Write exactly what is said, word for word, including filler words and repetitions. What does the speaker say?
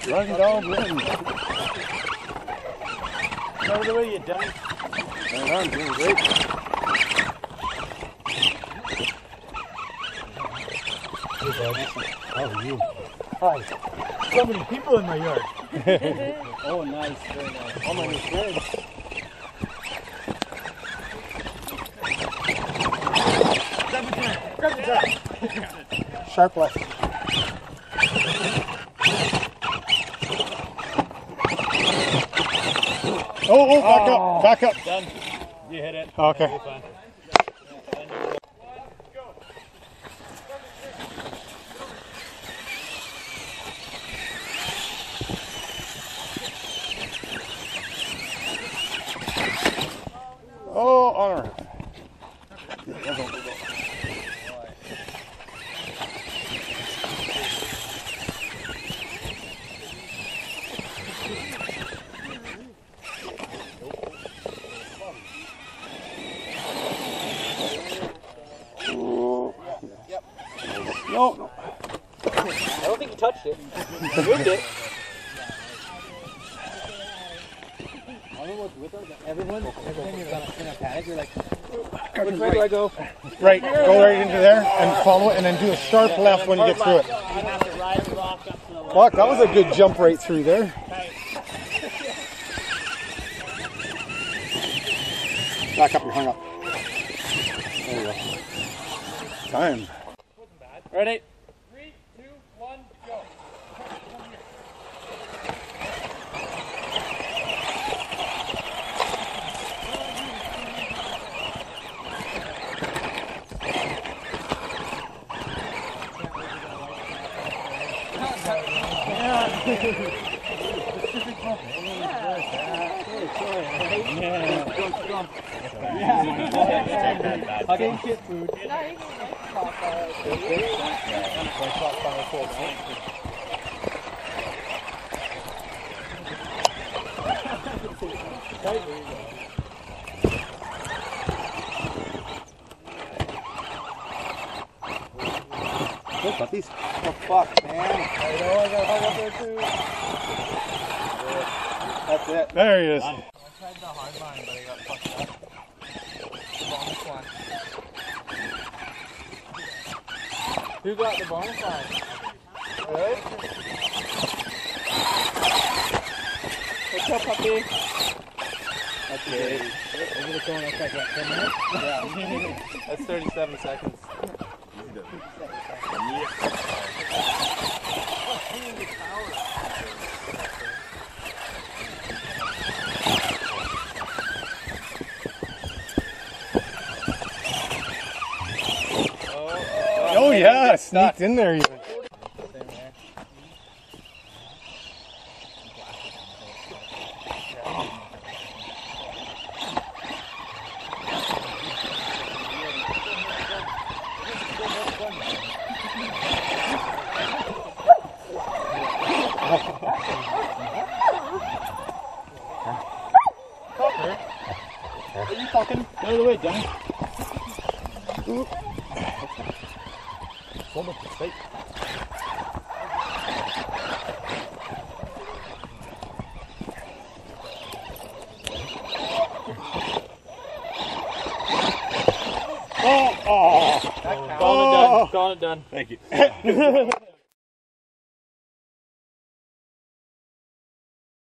Run, dog, run. Out of the way, you dummy. Right on, doing great. Hey, bud. How are you? Hi. So many people in my yard. Oh, nice. Very nice. All my new friends. Grab the time. Grab the time. Sharp left. Oh, oh, back Oh. up, back up. Done. You hit it. Okay. You'll be fine. Oh, honor. No, no. I don't think you touched it. You moved it. I don't know what's with us. Everyone, everyone is gonna, in a panic. You're like, which way do I go? Right, go right into there and follow it, and then do a sharp left when you get through it. You have to ride the rock up to the left. Fuck, that was a good jump right through there. Back up, you're hung up. There you go. Time. Ready? Three, two, one, go. Hugging shit food. Good puppies. Oh fuck, man. I know I got hung up there too. That's it. There he is. I tried the hard line, but I got fucked up. Bonus one. Who got the bonus line? Good. What's up, puppy? That's good. We're gonna go in like what, ten minutes? Yeah. That's thirty-seven seconds. Oh yeah, sneaked in there even. Are you fucking? Get out of the way, dummy. So much mistake. Oh, oh, Calling it done. Calling it done. Thank you.